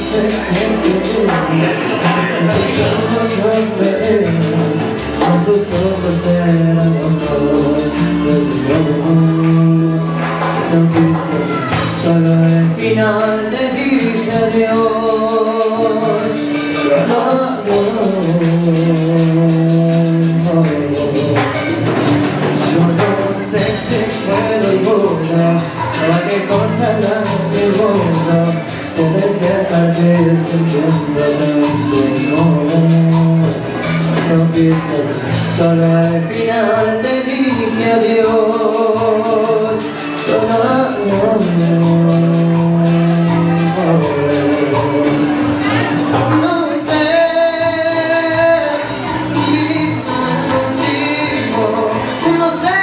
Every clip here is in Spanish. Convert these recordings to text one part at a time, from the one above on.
tus ojos eran ojos de tu amor. No quise, solo al final te dije adiós. Solo yo no sé si fue el orgullo o qué cosa la pregunto. Te dejé partir sintiendo tanto amor. No quise, solo al final te dije adiós. Solo no sé, vivir más contigo. No sé,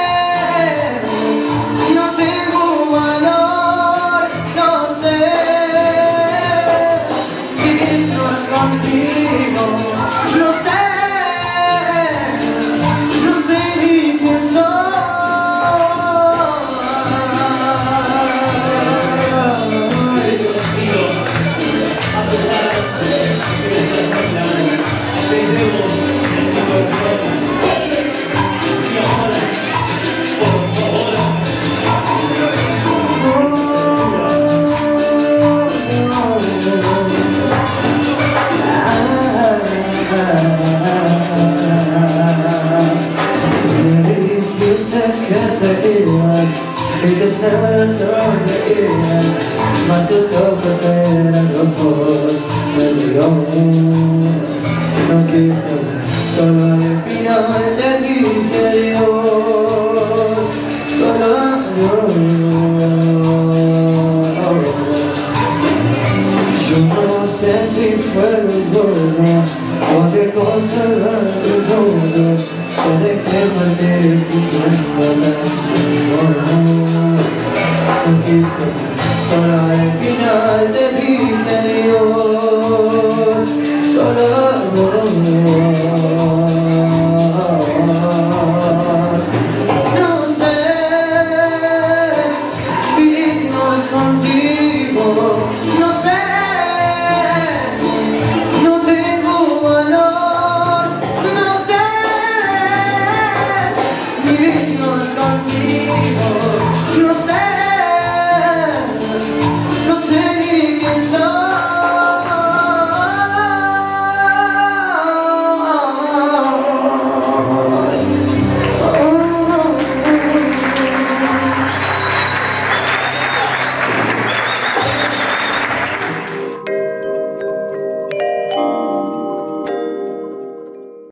no tengo valor. No sé, vivir más contigo. No sé. Y que se me sonreían, mas tus ojos eran rojos de mi amor. No quise, solo al final te dije adiós. Solo yo no sé si fue el orgullo o qué cosa la recuerdo. Te dejé partir sin tiempo.